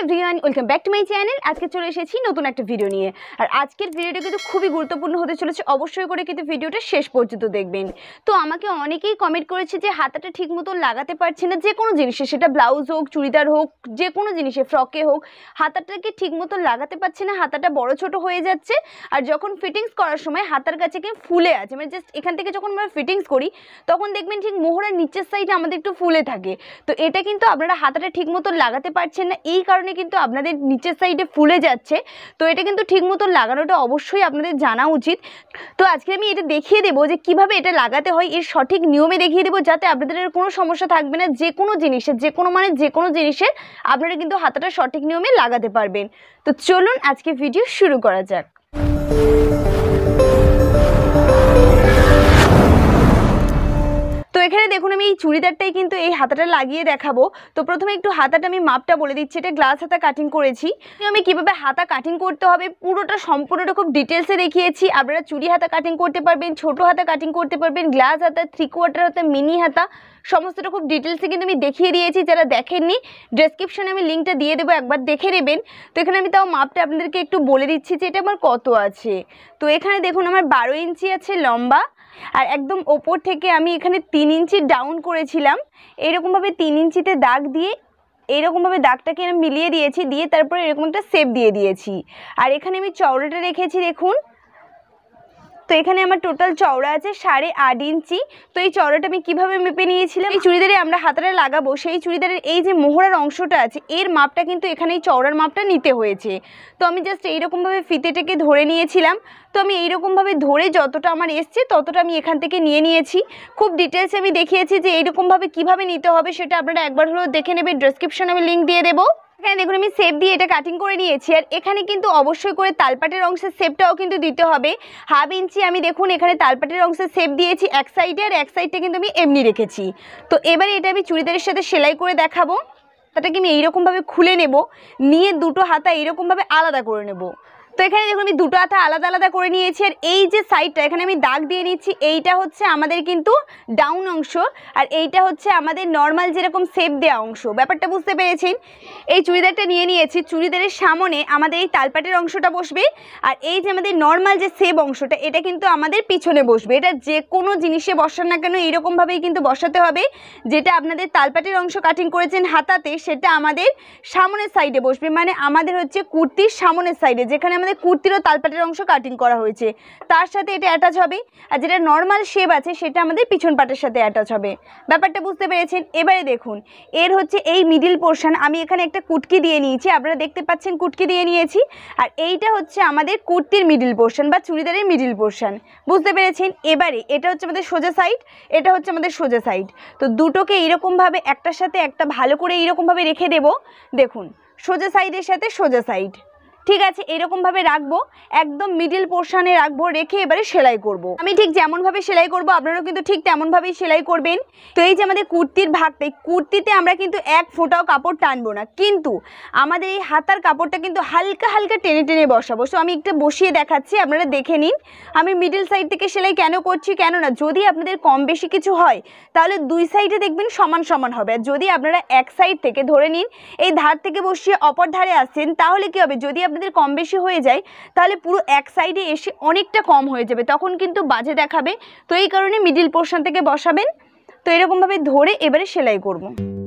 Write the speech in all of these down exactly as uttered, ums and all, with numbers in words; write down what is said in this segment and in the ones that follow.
Everyone, welcome back to my channel. আজকে চলে এসেছি নতুন একটা ভিডিও নিয়ে। আর আজকের ভিডিওটা কিন্তু খুবই গুরুত্বপূর্ণ হতে চলেছে, অবশ্যই করে কিন্তু ভিডিওটা শেষ পর্যন্ত দেখবেন। তো আমাকে অনেকেই কমেন্ট করেছে যে হাতাটা ঠিক মতো লাগাতে পারছে না, যে কোনো জিনিসে, সেটা ব্লাউজ হোক, চুড়িদার হোক, যে কোনো জিনিসে, ফ্রকে হোক, হাতাটাকে ঠিক মতো লাগাতে পারছে না, হাতাটা বড় ছোট হয়ে যাচ্ছে। আর যখন ফিটিংস করার সময় হাতার কাছে কিন্তু ফুলে আছে, মানে জাস্ট এখান থেকে যখন আমরা ফিটিংস করি তখন দেখবেন ঠিক মোহরার নিচের সাইডে আমাদের একটু ফুলে থাকে। তো এটা কিন্তু আপনারা হাতাটা ঠিক মতো লাগাতে পারছেন না, এই কারণে কিন্তু আপনাদের নিচের সাইডে ফুলে যাচ্ছে। তো এটা কিন্তু ঠিক মতো লাগানোটা অবশ্যই আপনাদের জানা উচিত। তো আজকে আমি এটা দেখিয়ে দেবো যে কিভাবে এটা লাগাতে হয়, এর সঠিক নিয়মে দেখিয়ে দেবো, যাতে আপনাদের কোনো সমস্যা থাকবে না। যে কোনো জিনিসে, যে কোনো মানে যে কোনো জিনিসে আপনারা কিন্তু হাতাটা সঠিক নিয়মে লাগাতে পারবেন। তো চলুন আজকে ভিডিও শুরু করা যাক। তো এখানে দেখুন আমি এই চুড়িদারটাই কিন্তু এই হাতাটা লাগিয়ে দেখাবো। তো প্রথমে একটু হাতাটা আমি মাপটা বলে দিচ্ছি। এটা গ্লাস হাতা কাটিং করেছি। আমি কিভাবে হাতা কাটিং করতে হবে পুরোটা সম্পূর্ণটা খুব ডিটেলসে দেখিয়েছি। আপনারা চুড়ি হাতা কাটিং করতে পারবেন, ছোট হাতা কাটিং করতে পারবেন, গ্লাস হাতা, থ্রি কোয়ার্টার হাতা, মিনি হাতা, সমস্তটা খুব ডিটেলসে কিন্তু আমি দেখিয়ে দিয়েছি। যারা দেখেননি ডেসক্রিপশনে আমি লিঙ্কটা দিয়ে দেবো, একবার দেখে নেবেন। তো এখানে আমি তাও মাপটা আপনাদেরকে একটু বলে দিচ্ছি যে এটা আমার কত আছে। তো এখানে দেখুন আমার বারো ইঞ্চি আছে লম্বা, আর একদম ওপর থেকে আমি এখানে তিন ইঞ্চি ডাউন করেছিলাম। এইরকমভাবে তিন ইঞ্চিতে দাগ দিয়ে এইরকমভাবে দাগটাকে আমি মিলিয়ে দিয়েছি, দিয়ে তারপরে এরকম একটা শেপ দিয়ে দিয়েছি। আর এখানে আমি চওড়াটা রেখেছি দেখুন। তো এখানে আমার টোটাল চওড়া আছে সাড়ে আট ইঞ্চি। তো এই চওড়াটা আমি কীভাবে মেপে নিয়েছিলাম, এই চুড়িদারে আমরা হাতাটা লাগাবো, সেই চুড়িদারের এই যে মোহরার অংশটা আছে এর মাপটা কিন্তু এখানে এই চওড়ার মাপটা নিতে হয়েছে। তো আমি জাস্ট এইরকমভাবে ফিতেটাকে ধরে নিয়েছিলাম। তো আমি এইরকমভাবে ধরে যতটা আমার এসছে ততটা আমি এখান থেকে নিয়ে নিয়েছি। খুব ডিটেলসে আমি দেখিয়েছি যে এইরকমভাবে কীভাবে নিতে হবে, সেটা আপনারা একবার হলেও দেখে নেবেন। ডেসক্রিপশনে আমি লিঙ্ক দিয়ে দেবো। এখানে দেখুন আমি শেপ দিয়ে এটা কাটিং করে নিয়েছি। আর এখানে কিন্তু অবশ্যই করে তালপাটের অংশের শেপটাও কিন্তু দিতে হবে। হাফ ইঞ্চি আমি দেখুন এখানে তালপাটের অংশের শেপ দিয়েছি এক সাইডে, আর এক সাইডটা কিন্তু আমি এমনি রেখেছি। তো এবারে এটা আমি চুড়িদারের সাথে সেলাই করে দেখাবো। তাটাকে আমি এইরকমভাবে খুলে নেব, নিয়ে দুটো হাতা এইরকমভাবে আলাদা করে নেব। তো এখানে দেখুন আমি দুটো হাতা আলাদা আলাদা করে নিয়েছি। আর এই যে সাইডটা এখানে আমি দাগ দিয়ে নিচ্ছি, এইটা হচ্ছে আমাদের কিন্তু ডাউন অংশ, আর এইটা হচ্ছে আমাদের নর্মাল যেরকম শেপ দেওয়া অংশ। ব্যাপারটা বুঝতে পেরেছেন? এই চুড়িদারটা নিয়ে নিয়েছি, চুড়িদারের সামনে আমাদের এই তালপাটের অংশটা বসবে, আর এই যে আমাদের নর্মাল যে শেপ অংশটা এটা কিন্তু আমাদের পিছনে বসবে। এটা যে কোনো জিনিসে বসান না কেন এইরকমভাবেই কিন্তু বসাতে হবে। যেটা আপনাদের তালপাটের অংশ কাটিং করেছেন হাতাতে, সেটা আমাদের সামনের সাইডে বসবে, মানে আমাদের হচ্ছে কুর্তির সামনের সাইডে, যেখানে আমাদের কুর্তিরও তালপাটের অংশ কাটিং করা হয়েছে তার সাথে এটা অ্যাটাচ হবে। আর যেটা নর্মাল শেপ আছে সেটা আমাদের পিছন পাটের সাথে অ্যাটাচ হবে। ব্যাপারটা বুঝতে পেরেছেন? এবারে দেখুন এর হচ্ছে এই মিডিল পোর্শন আমি এখানে একটা কুটকি দিয়ে নিয়েছি, আপনারা দেখতে পাচ্ছেন কুটকি দিয়ে নিয়েছি। আর এইটা হচ্ছে আমাদের কুর্তির মিডিল পোর্শন বা চুড়িদারের মিডিল পোর্শন, বুঝতে পেরেছেন? এবারে এটা হচ্ছে আমাদের সোজা সাইড, এটা হচ্ছে আমাদের সোজা সাইড। তো দুটোকে এইরকমভাবে একটার সাথে একটা ভালো করে এইরকমভাবে রেখে দেব। দেখুন সোজা সাইডের সাথে সোজা সাইড, ঠিক আছে? এরকমভাবে রাখবো, একদম মিডিল পোর্শনে রাখবো, রেখে এবারে সেলাই করব। আমি ঠিক যেমনভাবে সেলাই করব আপনারাও কিন্তু ঠিক তেমনভাবেই সেলাই করবেন। তো এই যে আমাদের কুর্তির ভাগটা, এই কুর্তিতে আমরা কিন্তু এক ফোঁটাও কাপড় টানবো না, কিন্তু আমাদের এই হাতার কাপড়টা কিন্তু হালকা হালকা টেনে টেনে বসাবো। সো আমি একটু বসিয়ে দেখাচ্ছি, আপনারা দেখে নিন। আমি মিডিল সাইড থেকে সেলাই কেন করছি, কেননা যদি আপনাদের কম বেশি কিছু হয় তাহলে দুই সাইডে দেখবেন সমান সমান হবে। আর যদি আপনারা এক সাইড থেকে ধরে নিন, এই ধার থেকে বসিয়ে অপর ধারে আসছেন, তাহলে কি হবে, যদি আপনাদের কম বেশি হয়ে যায় তাহলে পুরো এক সাইডে এসে অনেকটা কম হয়ে যাবে, তখন কিন্তু বাজে দেখাবে। তো এই কারণে মিডিল পোর্শন থেকে বসাবেন। তো এরকমভাবে ধরে এবারে সেলাই করব।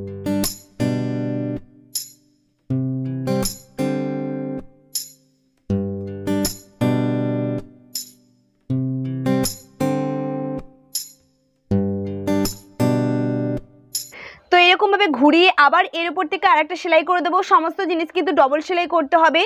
তো এরকমভাবে ঘুরিয়ে আবার এর উপর থেকে আরেকটা সেলাই করে দেবো। সমস্ত জিনিস কিন্তু ডবল সেলাই করতে হবে।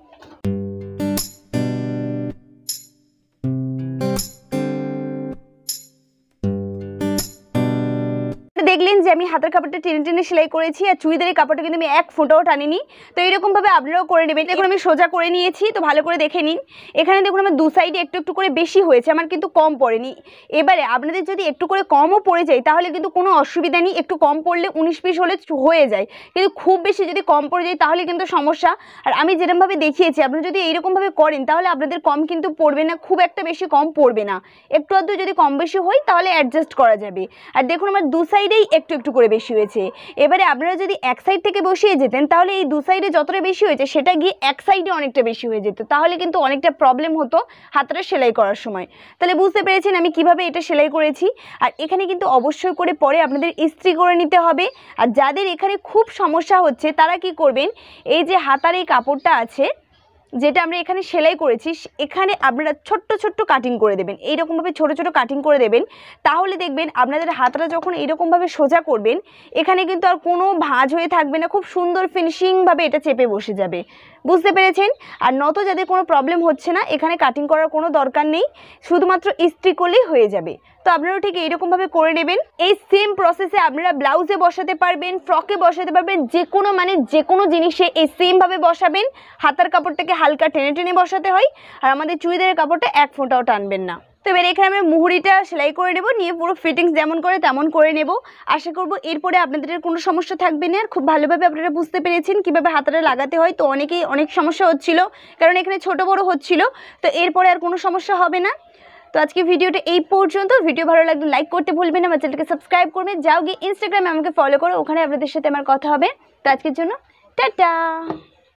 দেখলেন যে আমি হাতের কাপড়টা টেনে টেনে সেলাই করেছি, আর চুড়িদারের কাপড়টা কিন্তু আমি এক ফোঁটাও টানিনি। তো এইরকমভাবে আপনারাও করে নেবেন। দেখুন আমি সোজা করে নিয়েছি, তো ভালো করে দেখে নিন। এখানে দেখুন আমার দু সাইডে একটু একটু করে বেশি হয়েছে, আমার কিন্তু কম পড়েনি। এবারে আপনাদের যদি একটু করে কমও পড়ে যায় তাহলে কিন্তু কোনো অসুবিধা নেই, একটু কম পড়লে উনিশ পিস হলে হয়ে যায়, কিন্তু খুব বেশি যদি কম পড়ে যায় তাহলে কিন্তু সমস্যা। আর আমি যেরকমভাবে দেখিয়েছি আপনারা যদি এইরকমভাবে করেন তাহলে আপনাদের কম কিন্তু পড়বে না, খুব একটা বেশি কম পড়বে না। একটু আধটু যদি কম বেশি হয় তাহলে অ্যাডজাস্ট করা যাবে। আর দেখুন আমার দু সাইডেই একটু একটু একটু করে বেশি হয়েছে। এবারে আপনারা যদি এক সাইড থেকে বসিয়ে যেতেন তাহলে এই দু সাইডে যতটা বেশি হয়েছে সেটা গিয়ে এক সাইডে অনেকটা বেশি হয়ে যেত, তাহলে কিন্তু অনেকটা প্রবলেম হতো হাতাটা সেলাই করার সময়। তাহলে বুঝতে পেরেছেন আমি কিভাবে এটা সেলাই করেছি। আর এখানে কিন্তু অবশ্যই করে পরে আপনাদের ইস্ত্রি করে নিতে হবে। আর যাদের এখানে খুব সমস্যা হচ্ছে তারা কি করবেন, এই যে হাতার এই কাপড়টা আছে যেটা আমরা এখানে সেলাই করেছি, এখানে আপনারা ছোট্ট ছোট্ট কাটিং করে দেবেন, এইরকমভাবে ছোট ছোট কাটিং করে দেবেন। তাহলে দেখবেন আপনাদের হাতটা যখন এইরকমভাবে সোজা করবেন এখানে কিন্তু আর কোনো ভাঁজ হয়ে থাকবে না, খুব সুন্দর ফিনিশিংভাবে এটা চেপে বসে যাবে। বুঝতে পেরেছেন? আর নত যাদের কোনো প্রবলেম হচ্ছে না এখানে কাটিং করার কোনো দরকার নেই, শুধুমাত্র ইস্ত্রি করলেই হয়ে যাবে। তো আপনারাও ঠিক এইরকমভাবে করে নেবেন। এই সেম প্রসেসে আপনারা ব্লাউজে বসাতে পারবেন, ফ্রকে বসাতে পারবেন, যে কোনো মানে যে কোনো জিনিসে এই সেমভাবে বসাবেন। হাতার কাপড়টাকে হালকা টেনে টেনে বসাতে হয়, আর আমাদের চুড়িদারের কাপড়টা এক ফোঁটাও টানবেন না। তো এবার এখানে আমরা মুহুরিটা সেলাই করে নেব, নিয়ে পুরো ফিটিংস যেমন করে তেমন করে নেব। আশা করব এরপরে আপনাদের কোনো সমস্যা থাকবে না। আর খুব ভালোভাবে আপনারা বুঝতে পেরেছেন কীভাবে হাতাটা লাগাতে হয়। তো অনেকেই অনেক সমস্যা হচ্ছিল, কারণ এখানে ছোট বড় হচ্ছিল। তো এরপরে আর কোনো সমস্যা হবে না। তো আজকে ভিডিওটা এই পর্যন্ত। ভিডিও ভালো লাগলে লাইক করতে ভুলবেন না, আমার চ্যানেলকে সাবস্ক্রাইব করবেন। যাও গিয়ে ইনস্টাগ্রামে আমাকে ফলো করো, ওখানে আপনাদের সাথে আমার কথা হবে। তো আজকের জন্য টাটা।